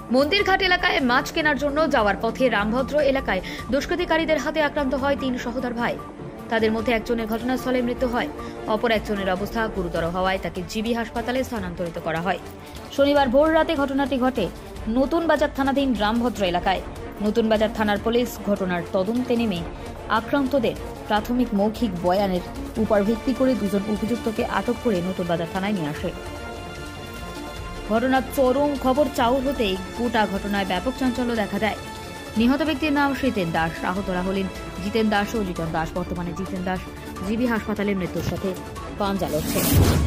মন্দিরঘাট এলাকায় মাছ কেনার জন্য যাওয়ার পথে রামভদ্র এলাকায় দুষ্কৃতিকারীদের হাতে আক্রান্ত হয় 3 সহোদর ভাই। তাদের মধ্যে একজনের ঘটনাস্থলে মৃত্যু হয়, অপর একজনের অবস্থা গুরুতর হওয়ায় তাকে জিবি হাসপাতালে স্থানান্তরিত করা হয়। শনিবার ভোর রাতে ঘটনাটি ঘটে নতুন বাজার থানাধীন রামভদ্র এলাকায়। নতুন বাজার থানার পুলিশ ঘটনার তদন্তে নেমে আক্রান্তদের প্রাথমিক মৌখিক বয়ানের উপর ভিত্তি করে 2 জন অভিযুক্তকে আটক করে নতুন বাজার থানায় নিয়ে আসে। ঘটনার চরম খবর চাউর হতেই গোটা ঘটনায় ব্যাপক চাঞ্চল্য দেখা দেয়। নিহত ব্যক্তির নাম শীতেন দাস, আহতরা হলেন জিতেন দাস ও লিটন দাস। বর্তমানে জিতেন দাস জিবি হাসপাতালে মৃত্যুর সাথে পাঞ্জা লড়ছে।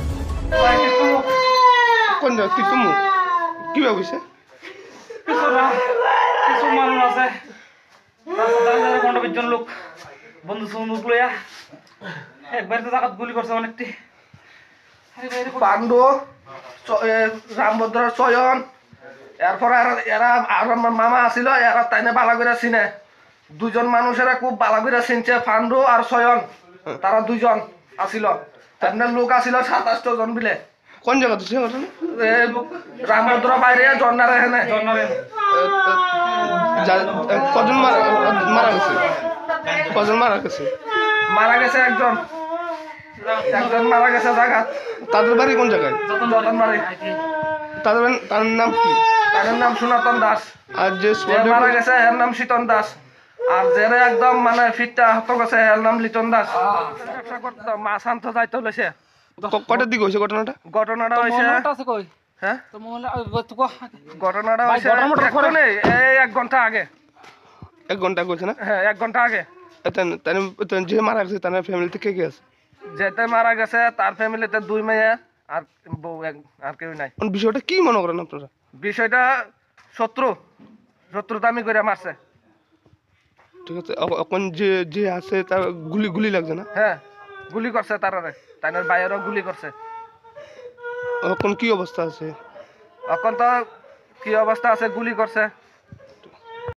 লোক বন্ধু বন্দুক লইয়া একবার তো জায়গা গুলি করছে অনেকটি। পাণ্ডু রামভদ্র চয়ন এরপরে এরা আর আমার মামা আসিল, এরা তাইনে বালা করে চিনে। 2 জন মানুষেরা খুব বালা করে চিনছে, পাণ্ডু আর চয়ন। তারা 2 জন আসিল, তাদের লোক আসিল 27 জন বিলে। কোন জায়গা তো রামভদ্র বাইরে জন্নারে হেনে কজন মারা গেছে? কজন মারা গেছে? মারা গেছে একজন মারা গেছে জায়গা। তাদের বাড়ি কোন জায়গায়? যতন বাড়ি। তার নাম কি? তাদের নাম সনাতন দাস। আর যে মারা গেছে এর নাম শীতন দাস। আর যারা একদম মানে ফিটটা আহত গেছে এর নাম লিটন দাস। ব্যবসা করতো, মাছ আনতে যাইতে লইছে। কটার দিকে হয়েছে ঘটনাটা? ঘটনাটা হয়েছে হ্যাঁ ঘটনাটা হয়েছে এই 1 ঘন্টা আগে। 1 ঘন্টা করছে না? হ্যাঁ 1 ঘন্টা আগে। যে মারা গেছে তার ফ্যামিলিতে কে কে আছে? যেতে মারা গেছে তার ফ্যামিলিতে 2 মেয়ে আর বউ, আর কেউ নাই। বিষয়টা কি মনে করেন আপনারা? বিষয়টা শত্রুতামি করে মারছে। ঠিক আছে, এখন যে আছে তার গুলি লাগছে না? হ্যাঁ গুলি করছে, তার বাইরেও গুলি করছে। এখন কি অবস্থা আছে? এখন তো কি অবস্থা আছে, গুলি করছে।